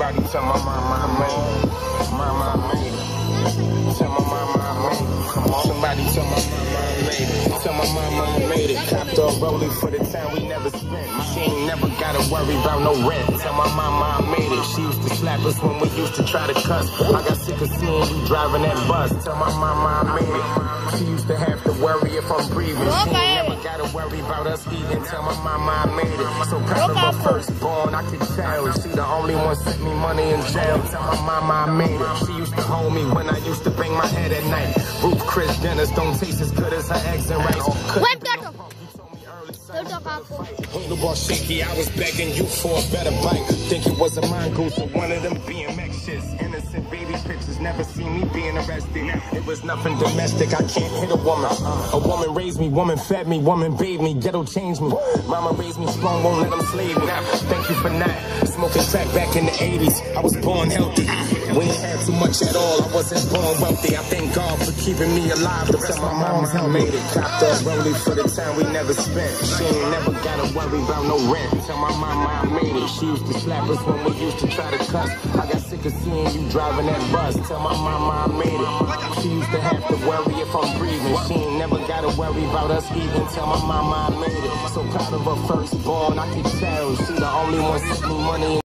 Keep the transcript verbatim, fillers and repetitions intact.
Somebody tell my mama I made it. Mama I made it. Tell my mama I made it. Come on. Somebody tell my mama I made it. Tell my mama I made it. Copped a rollie for the time we never spent. She ain't never gotta worry about no rent. Tell my mama I made it. She used to slap us when we used to try to cuss. I got sick of seeing you driving that bus. Tell my mama I made it. She used to have to worry if I'm breathing. She ain't never gotta worry about us eating. Tell my mama I made it. So proud of her firstborn, I could tell. She the only one sent me money in jail. Tell my mama I made it. She used to hold me when I used to bang my head at night. Ruth Chris dinners don't taste as good as her eggs and rice. Ain't no ball shaky, I was begging you for a better bike. Think it was a mongoose or one of them B M X shits. Innocent baby pictures, never seen me being arrested. It was nothing domestic, I can't hit a woman. A woman raised me, woman fed me, woman bathed me, ghetto changed me. Mama raised me strong, won't let them slave me. Thank you for not smoking crack back in the eighties. I was born healthy. We ain't had too much at all, I wasn't born wealthy. I thank God for keeping me alive. The rest of my mama I made it. Copped a rollie for the time we never spent. She ain't never gotta worry about no rent. Tell my mama I made it. She used to slap us when we used to try to cuss. I got sick of seeing you driving that bus. Tell my mama I made it. She used to have to worry if I'm breathing. She ain't never gotta worry about us eating. Tell my mama I made it. So proud of her firstborn, I could tell. She the only one sent me money.